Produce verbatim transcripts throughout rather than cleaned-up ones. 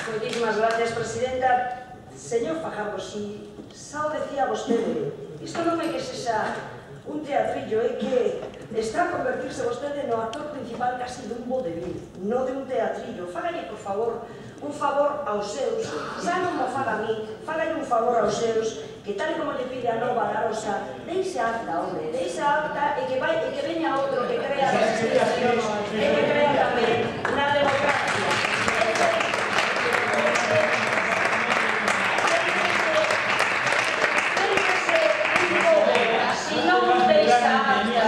Moitísimas gracias, presidenta. Señor Fajardo, si xa o decía vostede, isto non é que sexa un teatrillo, é que está a convertirse vostede no actor principal casi dun vodevil, non de un teatrillo. Fágalle, por favor, un favor aos seus, xa non mo faga a mí, fágalle un favor aos seus, que tal como lle pide a nova Larosa, deixe acta, hombre, deixe acta e que vai e que veña outro que crea as institucións e que crea tamén na democracia. Si non deixa acta,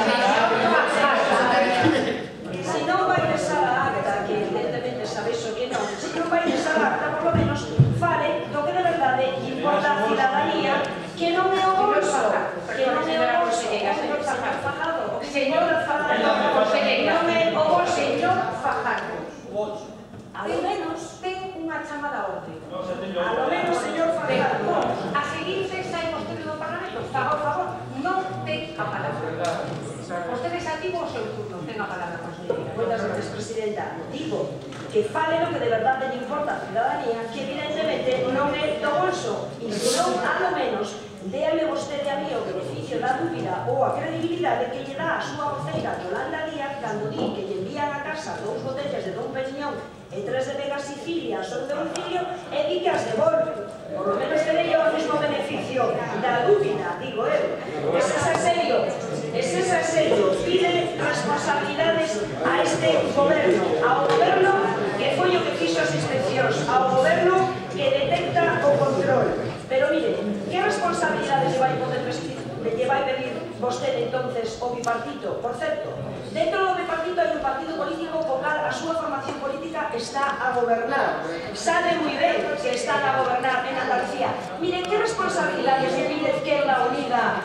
si non vai deixar a acta, que evidentemente sabes o que non, si non vai deixar a acta, por lo menos fale do que de verdade importa a cidadanía, que non é o bolso, que non é o bolso, señor Fajardo, señor Fajardo, non é o bolso, señor Fajardo. A lo menos ten unha chamada orde. A lo menos, señor Fajardo, a seguirse sai vostede do Parlamento, faga o favor, non ten a palabra. Vostede xa tivo o seu turno, ten a palabra, conselleira. Moitas gracias, presidenta. Digo que fale lo que de verdade lle importa a cidadanía, que evidentemente non é do bolso, e se non, a lo menos, déame vostede a mí o beneficio da dúbida ou a credibilidade que lle dá a súa voceira Yolanda Díaz cando di que lle envían a casa dous botellas de Dom Periñón e tres de Vega Sicilia a seu domicilio e di que as devolve. Por lo menos que delle o mesmo beneficio da dúbida, digo eu. Ese é serio, ese é serio. Pide responsabilidades a este goberno, ao goberno que foi o que fixo as inspeccións, ao goberno que detecta o control. Pero mire, que responsabilidades lle vai poder vestir, lle vai pedir vostede entonces o bipartito? Por certo, dentro do bipartito hai un partido político co cal a súa formación política está a gobernar. Sabe moi ben que están a gobernar en Andalucía. Mire, que responsabilidades lle pide Izquierda Unida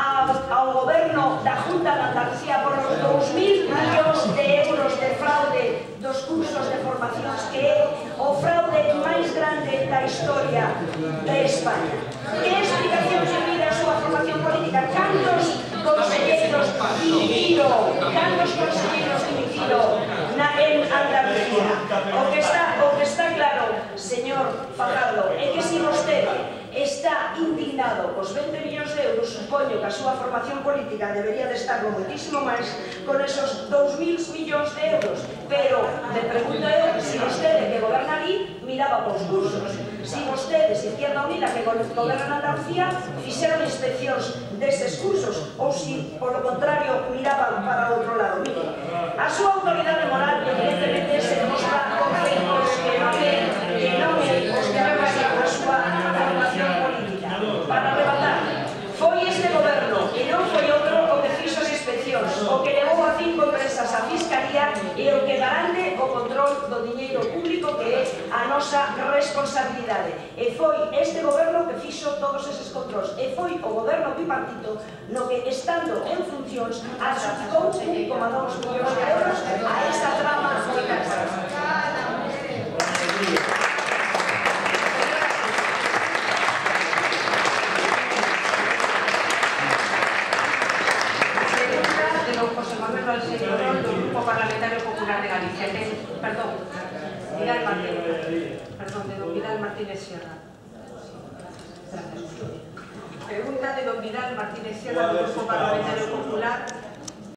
ao goberno da Junta de Andalucía por os dous mil millóns de euros de fraude dos cursos de formacións, que é o fraude máis grande da historia de España? Que explicación lle pide a súa formación política? Cantos conselleiros dimitiron, cantos conselleiros dimitiron en Andalucía? O que está, o que está claro, señor Fajardo, é que se vostede está indignado cos veinte millóns de euros, supoño que a súa formación política debería de estar moitísimo máis con esos dous mil millóns de euros. Pero, me pregunto eu, se vostede que goberna ali, miraba pos cursos. Se vostede, se Izquierda Unida que goberna en Andalucía, fixeron inspeccións deses cursos, ou se, polo contrario, miraban para outro lado. Mire, a súa autoridade moral, evidentemente, se demostra con feitos que non é, que non é os que representan a súa formación política. Para arrebatar, foi este goberno e non foi outro o que fixo as inspeccións, o que levou a cinco empresas a Fiscalía e o que garante o control do diñeiro público, que é a nosa responsabilidade. E foi este goberno que fixo todos eses controls. E foi o goberno bipartito no que, estando en funcións, adxudicou un coma dous millóns de euros a esta trama moi cara. Perdón, Vidal Martínez, perdón, de don Vidal Martínez Sierra. Pregunta de don Vidal Martínez Sierra, del Grupo Parlamentario Popular.